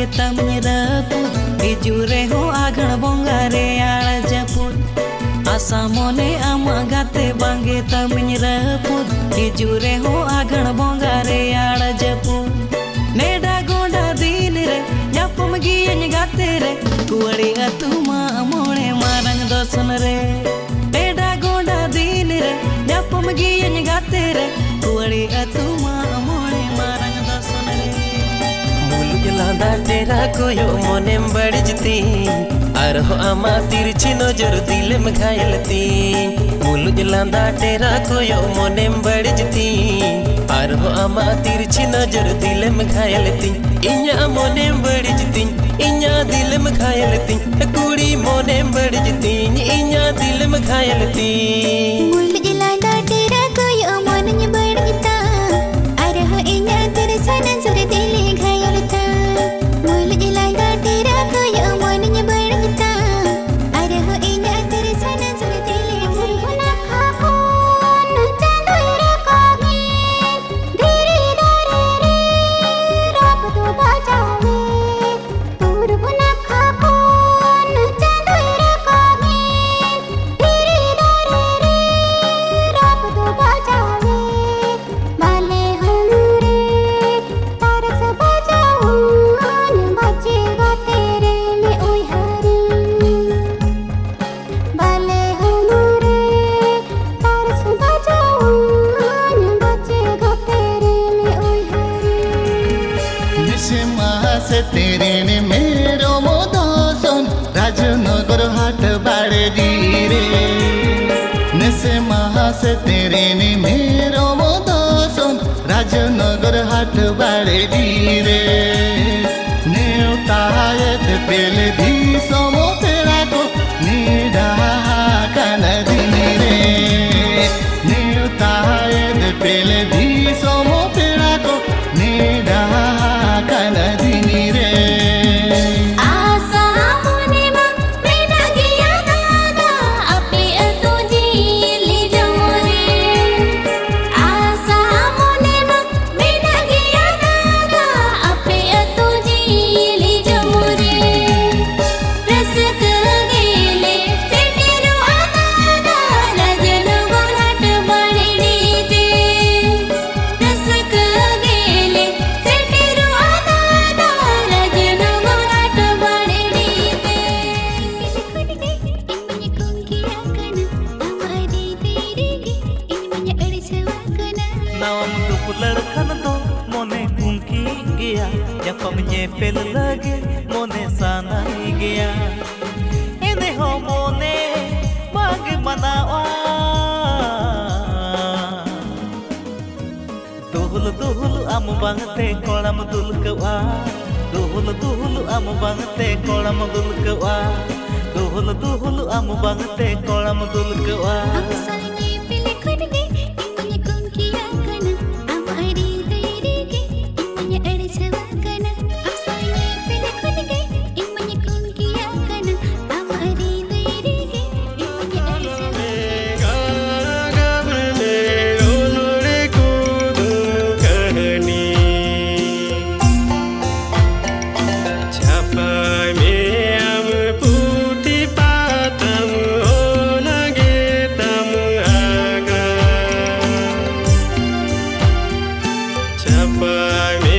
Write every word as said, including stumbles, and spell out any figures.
बांगे तमने रपुद हिजुरे हो आगण बोंगा रे आड़ जपुद आसा मोने आमा गाते बांगे तमने रपुद हिजुरे हो आगण बोंगा रे आड़ जपुद नेडा गोंडा दिन रे न्यापम गियन गाते रे कुवड़ी अतुमा मोणे मारंग दोसन रे नेडा गोंडा दिन रे न्यापम गियन गाते रे कुवड़ी अतुमा मोणे मारंग दोसन रे मुलुग लांदा तेरा कोयो मोनेम बड़जती अरहो आमा तिरछी नजर दिल में घायलती मुलुग लांदा तेरा कोयो मोनेम बड़जती अरहो आमा तिरछी नजर दिल में घायलती इन्या मोनेम बड़जती इन्या दिल में घायलती कुड़ी मोनेम बड़जती इन्या दिल में घायलती मुलुग लांदा तेरा कोयो मोनेम बड़जता अरहो इन्या तिरछी नजर दिल में घायलता मुलुग लांदा तेरा कोयो मोनेम बड़जता अरहो इन्या तिरछी नजर दिल में घायलता तेरे ने मेरो मोदोसन राजनगर हाट बाड़े रे नसे महास तेरे ने मेरो मोदोसन राजनगर हाट बाड़े रे नेवतायत पेले भी समो तेरा को निडा कनदिन रे नेवतायत पेले भी समो तेरा को निडा कनदिन रे लड़खन दो मोने कुंकी गया जपम ये पेल लगे मोने साना गया इने हो मोने मांग मनावा दुहुल दुहुल आम बांगते कोड़म दुलकवा दुहुल दुहुल आम बांगते कोड़म दुलकवा दुहुल दुहुल आम बांगते कोड़म दुलकवा Bye.